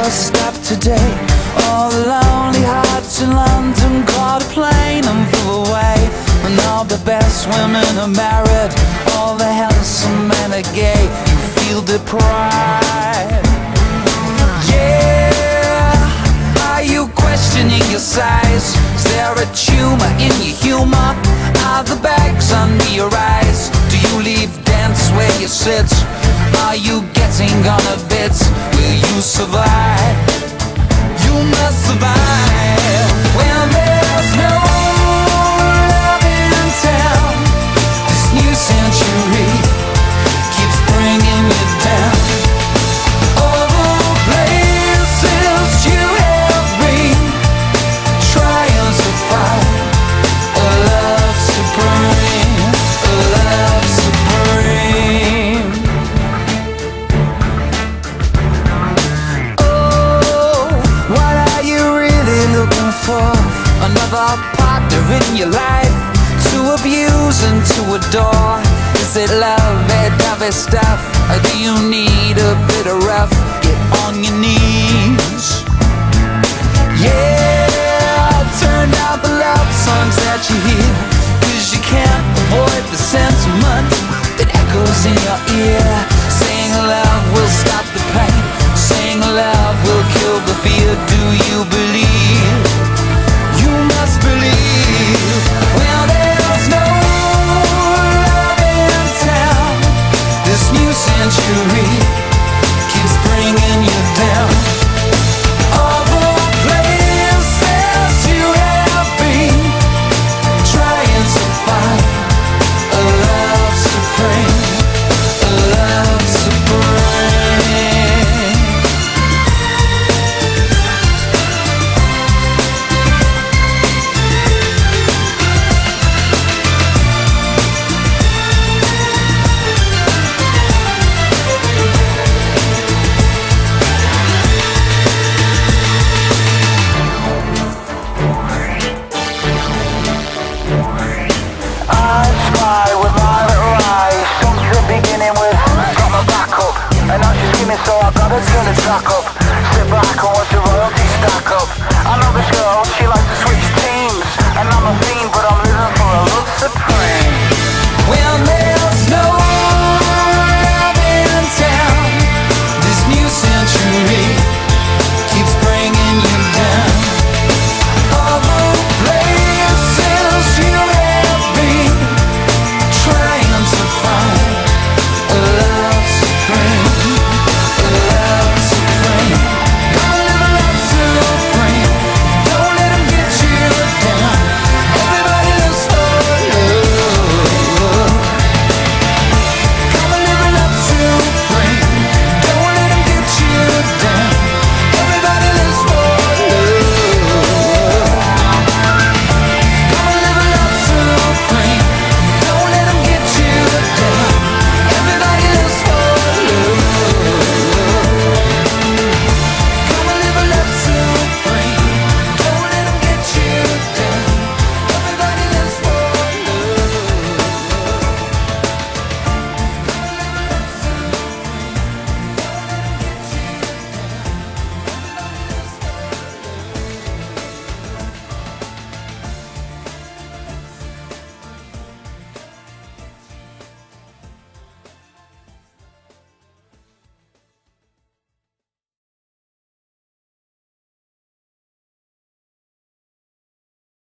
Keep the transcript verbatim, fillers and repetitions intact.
bus stop today. All the lonely hearts in London caught a plane and flew away. And all the best women are married, all the handsome men are gay. You feel deprived. Yeah, are you questioning your size? Is there a tumor in your humor? Are the bags under your eyes? Do you leave dance where you sit? Are you getting on a bit? Will you survive? You must survive. When there's no love in town, this new century keeps bringing you down. All the places you have been, trying to find a love supreme, a love supreme. Oh, what are you really looking for? Another partner in your life to abuse and to adore? Is it lovey-dovey stuff, or do you need a bit of rough? Get on your knees. Yeah, turn down the love songs that you hear, 'cause you can't avoid the sentiment that echoes in your ear. Saying love will stop the pain, saying love will kill the fear. Do you believe? You must believe. Well, there's no love in town, this new century keeps bringing you down. All the places you have been, trying to find a love supreme, a love supreme. I spy with my little eyes, since the beginning with got my back up, and now she's screaming, so I gotta turn the track up.